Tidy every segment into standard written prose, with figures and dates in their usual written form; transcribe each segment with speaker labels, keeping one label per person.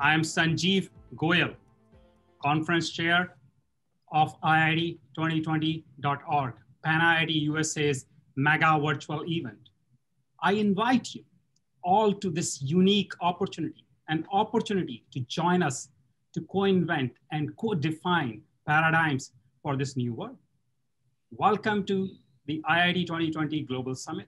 Speaker 1: I am Sanjeev Goyal, Conference Chair of IIT2020.org, PanIIT USA's mega virtual event. I invite you all to this unique opportunity, an opportunity to join us to co-invent and co-define paradigms for this new world. Welcome to the IIT 2020 Global Summit.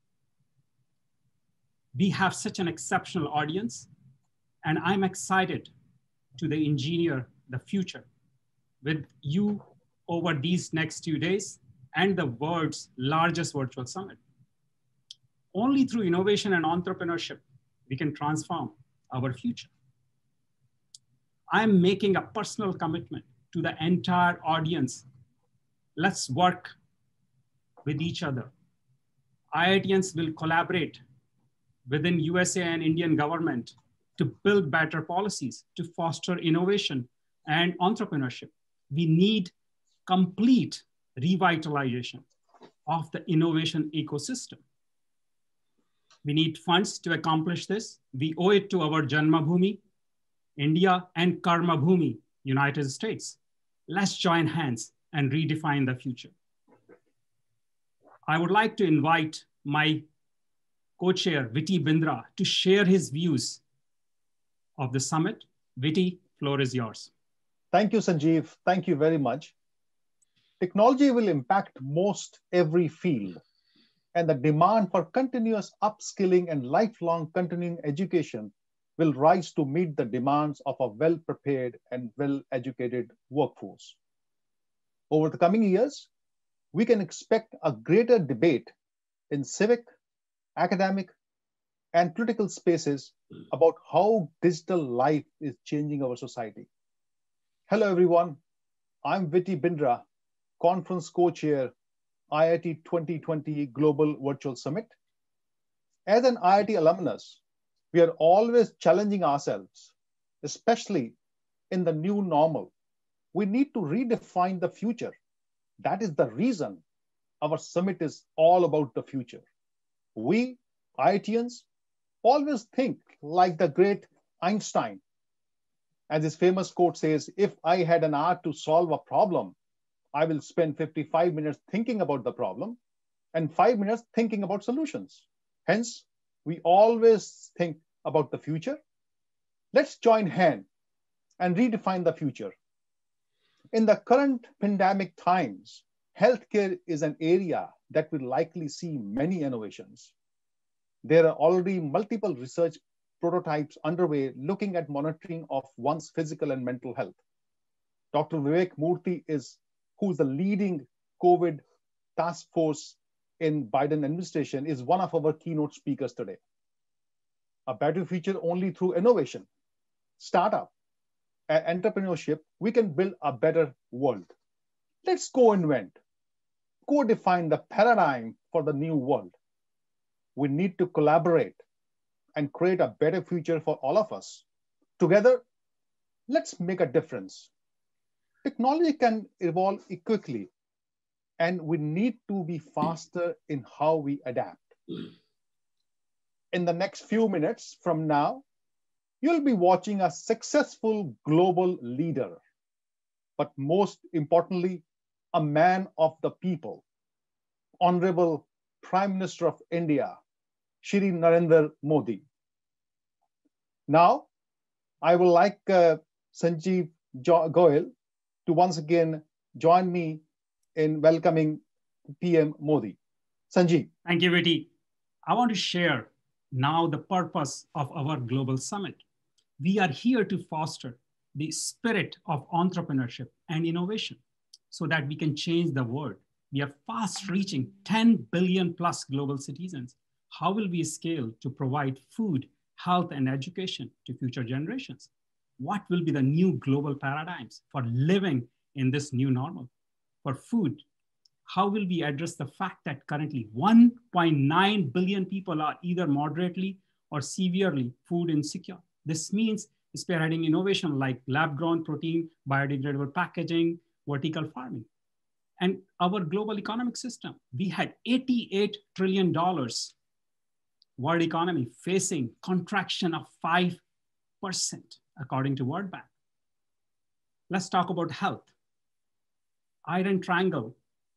Speaker 1: We have such an exceptional audience, and I'm excited to engineer the future with you over these next 2 days and the world's largest virtual summit. Only through innovation and entrepreneurship, we can transform our future. I'm making a personal commitment to the entire audience. Let's work with each other. IITians will collaborate within USA and Indian government to build better policies, to foster innovation and entrepreneurship. We need complete revitalization of the innovation ecosystem. We need funds to accomplish this. We owe it to our Janmabhoomi, India, and Karmabhoomi, United States. Let's join hands and redefine the future. I would like to invite my co-chair, Viti Bindra, to share his views of the summit. Viti, floor is yours.
Speaker 2: Thank you, Sanjeev. Thank you very much. Technology will impact most every field, and the demand for continuous upskilling and lifelong continuing education will rise to meet the demands of a well-prepared and well-educated workforce. Over the coming years, we can expect a greater debate in civic, academic, and political spaces about how digital life is changing our society. Hello, everyone. I'm Viti Bindra, Conference Co-Chair, IIT 2020 Global Virtual Summit. As an IIT alumnus, we are always challenging ourselves, especially in the new normal. We need to redefine the future. That is the reason our summit is all about the future. We, IITians, always think like the great Einstein. As his famous quote says, if I had an hour to solve a problem, I will spend 55 minutes thinking about the problem and 5 minutes thinking about solutions. Hence, we always think about the future. Let's join hands and redefine the future. In the current pandemic times, healthcare is an area that will likely see many innovations. There are already multiple research prototypes underway looking at monitoring of one's physical and mental health. Dr. Vivek Murthy who's the leading COVID task force in Biden administration, is one of our keynote speakers today. A better future only through innovation, startup, and entrepreneurship, we can build a better world. Let's co-invent, co-define the paradigm for the new world. We need to collaborate and create a better future for all of us. Together, let's make a difference. Technology can evolve quickly, and we need to be faster in how we adapt. In the next few minutes from now, you'll be watching a successful global leader, but most importantly, a man of the people, Honorable Prime Minister of India, Shri Narendra Modi. Now, I would like Sanjeev Goyal to once again join me in welcoming PM Modi. Sanjeev.
Speaker 1: Thank you, Viti. I want to share now the purpose of our global summit. We are here to foster the spirit of entrepreneurship and innovation so that we can change the world. We are fast reaching 10 billion plus global citizens. How will we scale to provide food, health, and education to future generations? What will be the new global paradigms for living in this new normal? For food, how will we address the fact that currently 1.9 billion people are either moderately or severely food insecure? This means spearheading innovation like lab-grown protein, biodegradable packaging, vertical farming. And our global economic system, we had $88 trillion world economy facing contraction of 5%. according to World Bank. Let's talk about health. Iron Triangle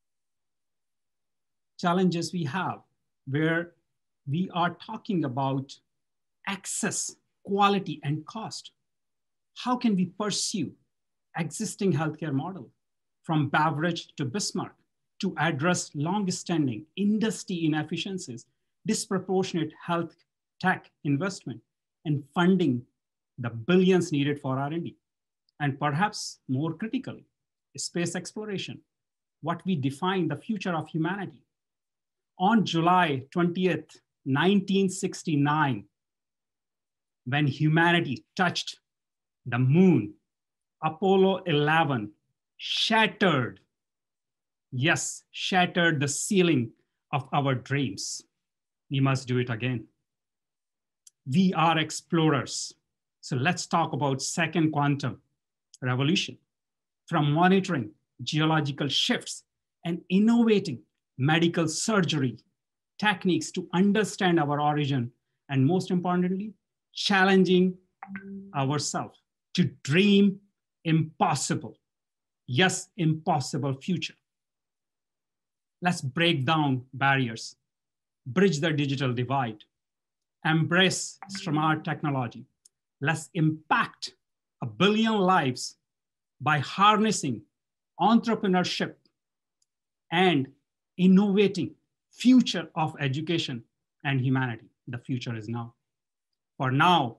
Speaker 1: challenges we have, where we are talking about access, quality, and cost. How can we pursue existing healthcare model from Beveridge to Bismarck to address long-standing industry inefficiencies, disproportionate health tech investment, and funding the billions needed for R&D? And perhaps more critically, space exploration, what we define the future of humanity. On July 20th, 1969, when humanity touched the moon, Apollo 11 shattered, yes, shattered the ceiling of our dreams. We must do it again. We are explorers. So let's talk about second quantum revolution. From monitoring geological shifts and innovating medical surgery techniques to understand our origin, and most importantly, challenging ourselves to dream impossible, yes, impossible future. Let's break down barriers, bridge the digital divide, embrace smart technology. Let's impact 1 billion lives by harnessing entrepreneurship and innovating future of education and humanity. The future is now. For now,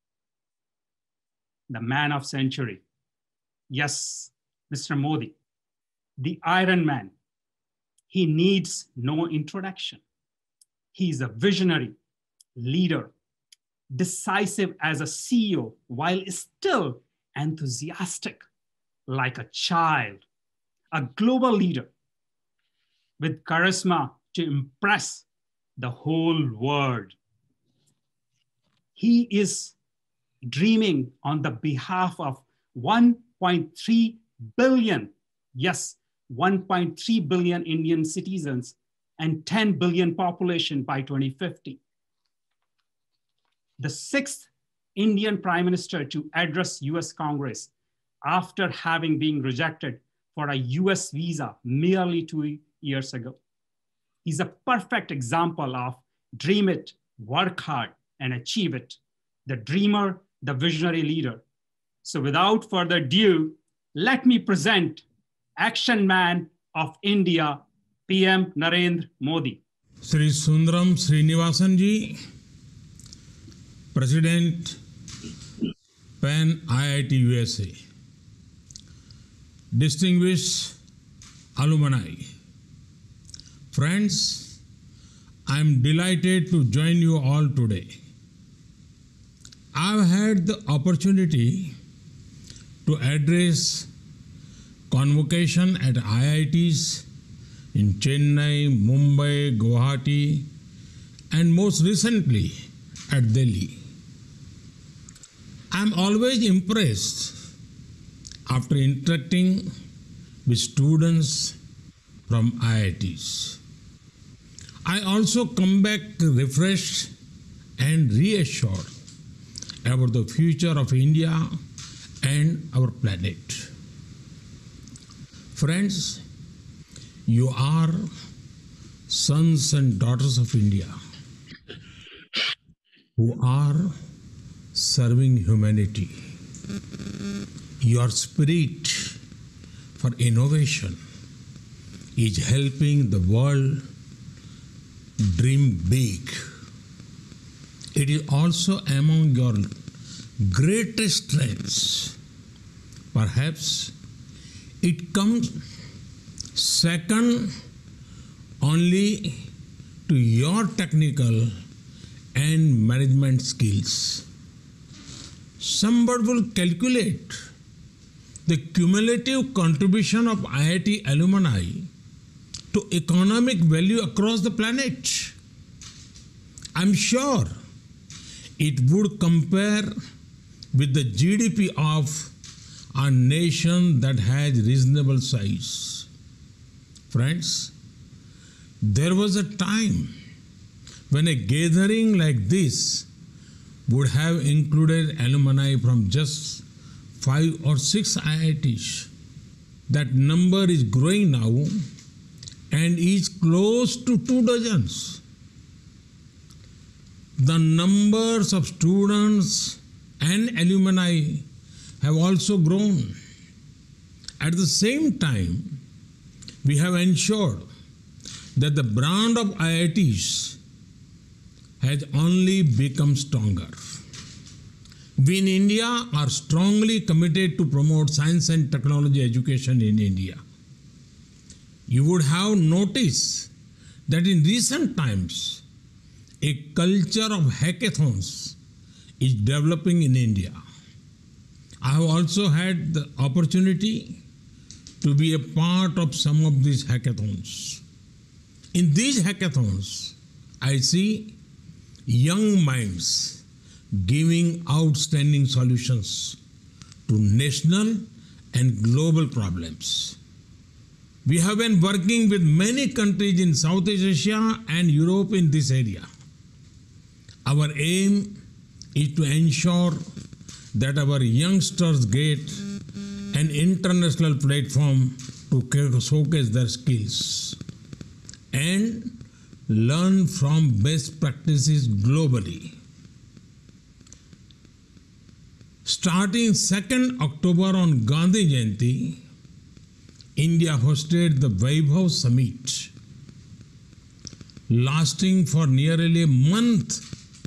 Speaker 1: the man of century, yes, Mr. Modi, the Iron Man, he needs no introduction. He's a visionary leader, decisive as a CEO, while still enthusiastic like a child, a global leader with charisma to impress the whole world. He is dreaming on the behalf of 1.3 billion, yes, 1.3 billion Indian citizens and 10 billion population by 2050. The sixth Indian Prime Minister to address US Congress after having been rejected for a US visa merely 2 years ago. He's a perfect example of dream it, work hard, and achieve it. The dreamer, the visionary leader. So without further ado, let me present Action Man of India, PM Narendra Modi.
Speaker 3: Sri Sundaram Srinivasan ji, President, PAN IIT USA. Distinguished alumni, friends, I am delighted to join you all today. I have had the opportunity to address convocation at IITs in Chennai, Mumbai, Guwahati, and most recently at Delhi. I am always impressed after interacting with students from IITs. I also come back refreshed and reassured about the future of India and our planet. Friends, you are sons and daughters of India who are serving humanity. Your spirit for innovation is helping the world dream big. It is also among your greatest strengths. Perhaps it comes second only to your technical and management skills. Somebody will calculate the cumulative contribution of IIT alumni to economic value across the planet. I'm sure it would compare with the GDP of a nation that has reasonable size. Friends, there was a time when a gathering like this would have included alumni from just 5 or 6 IITs. That number is growing now and is close to 2 dozens. The numbers of students and alumni have also grown. At the same time, we have ensured that the brand of IITs has only become stronger. We in India are strongly committed to promote science and technology education in India. You would have noticed that in recent times, a culture of hackathons is developing in India. I have also had the opportunity to be a part of some of these hackathons. In these hackathons, I see young minds giving outstanding solutions to national and global problems. We have been working with many countries in Southeast Asia and Europe in this area. Our aim is to ensure that our youngsters get an international platform to showcase their skills and learn from best practices globally. Starting 2nd October on Gandhi Jayanti, India hosted the Vaibhav Summit, lasting for nearly a month.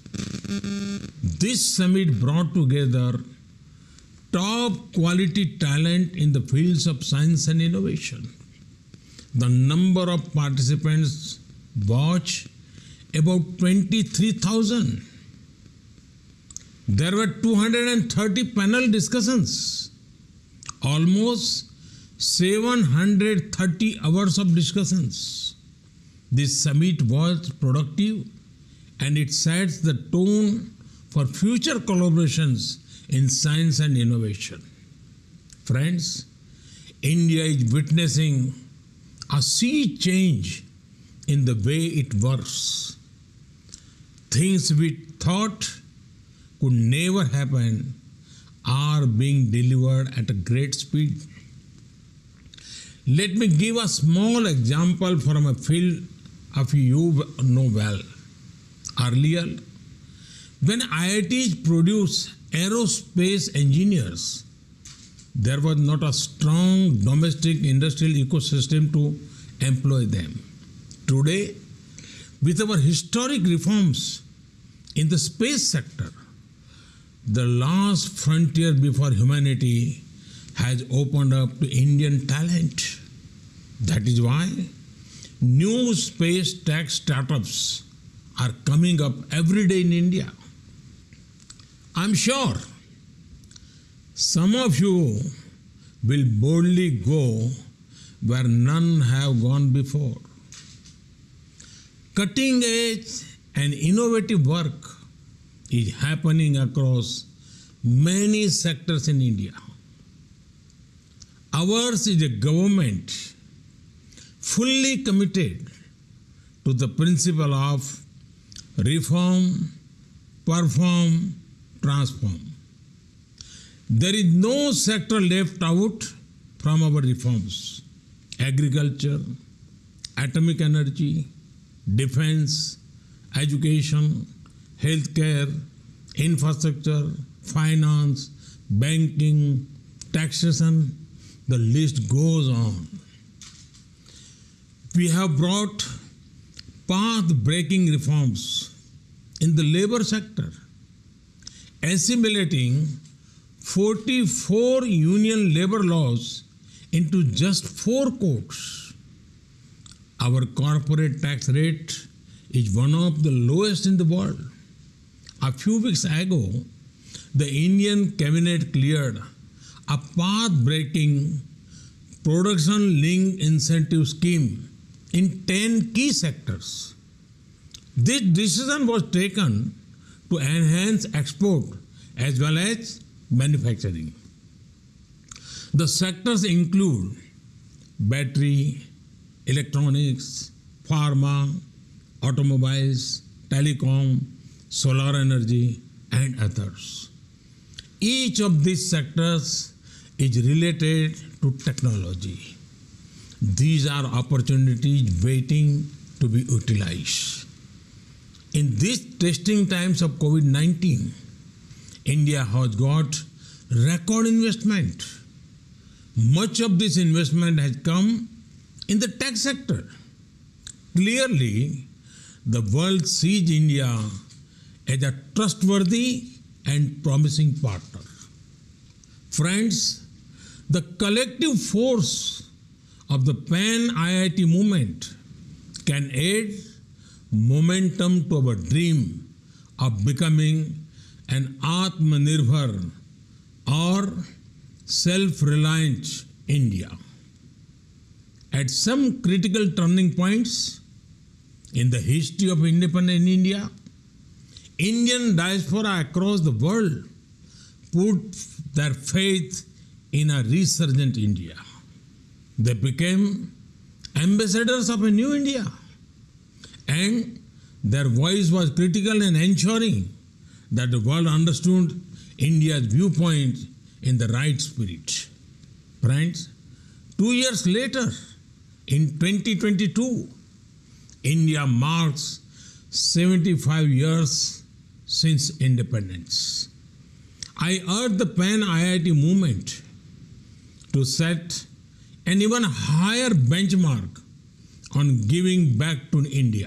Speaker 3: This summit brought together top quality talent in the fields of science and innovation. The number of participants was about 23,000. There were 230 panel discussions, almost 730 hours of discussions. This summit was productive and it sets the tone for future collaborations in science and innovation. Friends, India is witnessing a sea change in the way it works. Things we thought could never happen are being delivered at a great speed. Let me give a small example from a field of you know well. Earlier, when IITs produce aerospace engineers, there was not a strong domestic industrial ecosystem to employ them. Today, with our historic reforms in the space sector, the last frontier before humanity has opened up to Indian talent. That is why new space tech startups are coming up every day in India. I'm sure some of you will boldly go where none have gone before. Cutting edge and innovative work is happening across many sectors in India. Ours is a government fully committed to the principle of reform, perform, transform. There is no sector left out from our reforms. Agriculture, atomic energy, defense, education, healthcare, infrastructure, finance, banking, taxation, the list goes on. We have brought path-breaking reforms in the labor sector, assimilating 44 union labor laws into just 4 codes. Our corporate tax rate is one of the lowest in the world. A few weeks ago, the Indian cabinet cleared a path-breaking production-linked incentive scheme in 10 key sectors. This decision was taken to enhance export as well as manufacturing. The sectors include battery, electronics, pharma, automobiles, telecom, solar energy, and others. Each of these sectors is related to technology. These are opportunities waiting to be utilized. In these testing times of COVID-19, India has got record investment. Much of this investment has come in the tech sector. Clearly, the world sees India as a trustworthy and promising partner. Friends, the collective force of the Pan-IIT movement can add momentum to our dream of becoming an Atmanirbhar or self-reliant India. At some critical turning points in the history of independent India, Indian diaspora across the world put their faith in a resurgent India. They became ambassadors of a new India, and their voice was critical in ensuring that the world understood India's viewpoint in the right spirit. Friends, 2 years later, in 2022, India marks 75 years since independence. I urge the Pan-IIT movement to set an even higher benchmark on giving back to India.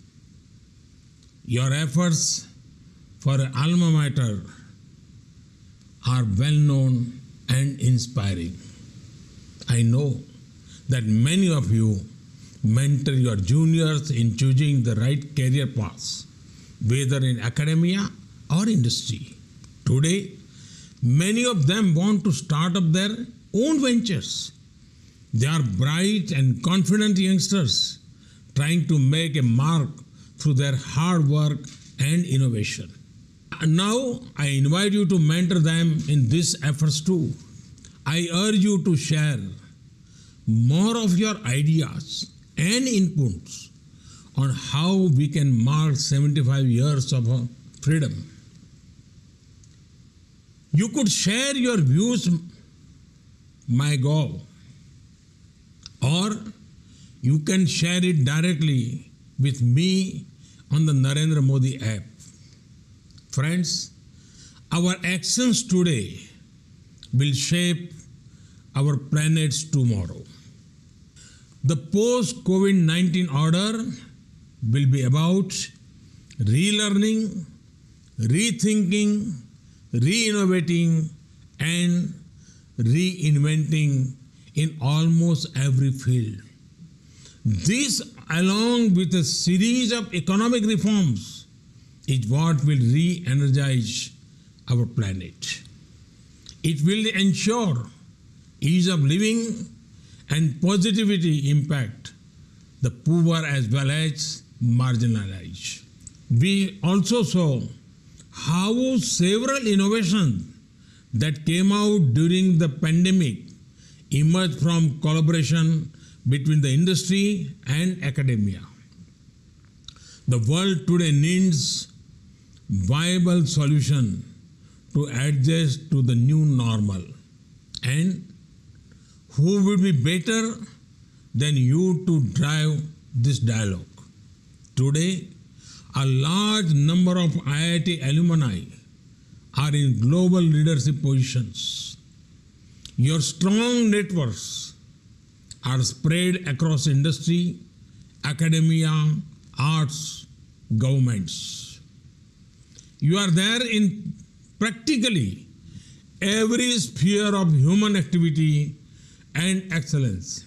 Speaker 3: Your efforts for alma mater are well known and inspiring. I know that many of you mentor your juniors in choosing the right career paths, whether in academia or industry. Today, many of them want to start up their own ventures. They are bright and confident youngsters trying to make a mark through their hard work and innovation. Now, I invite you to mentor them in these efforts too. I urge you to share more of your ideas and inputs on how we can mark 75 years of freedom. You could share your views, MyGov, or you can share it directly with me on the Narendra Modi app. Friends, our actions today will shape our planet's tomorrow. The post-COVID-19 order will be about relearning, rethinking, re-innovating, and reinventing in almost every field. This, along with a series of economic reforms, is what will re-energize our planet. It will ensure ease of living and positivity impact the poor as well as marginalized. We also saw how several innovations that came out during the pandemic emerged from collaboration between the industry and academia. The world today needs viable solution to adjust to the new normal. And who would be better than you to drive this dialogue? Today, a large number of IIT alumni are in global leadership positions. Your strong networks are spread across industry, academia, arts, governments. You are there in practically every sphere of human activity and excellence.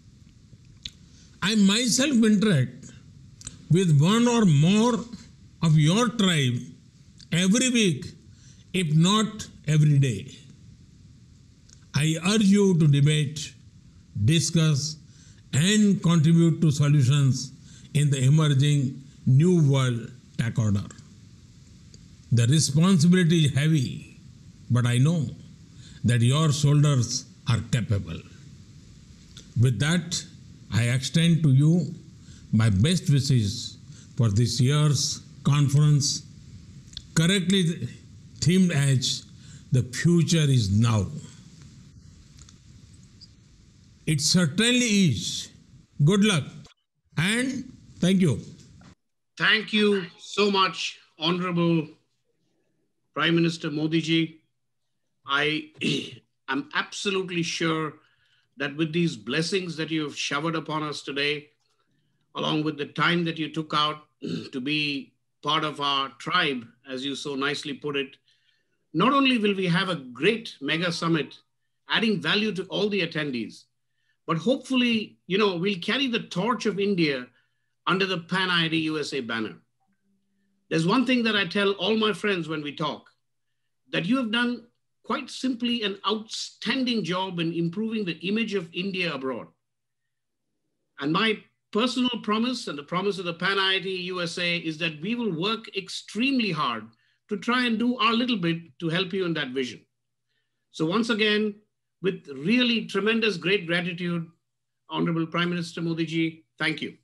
Speaker 3: I myself interact with one or more of your tribe every week, if not every day. I urge you to debate, discuss, and contribute to solutions in the emerging new world tech order. The responsibility is heavy, but I know that your shoulders are capable. With that, I extend to you my best wishes for this year's conference, correctly themed as the future is now. It certainly is. Good luck and thank you.
Speaker 4: Thank you so much, Honorable Prime Minister Modi ji. I am absolutely sure that with these blessings that you have showered upon us today, along with the time that you took out to be part of our tribe, as you so nicely put it, not only will we have a great mega summit adding value to all the attendees, but hopefully, we'll carry the torch of India under the Pan IIT USA banner. There's one thing that I tell all my friends when we talk, that you have done quite simply an outstanding job in improving the image of India abroad. And my personal promise and the promise of the Pan IIT USA is that we will work extremely hard to try and do our little bit to help you in that vision. So once again, with really tremendous great gratitude, Honorable Prime Minister Modi ji, thank you.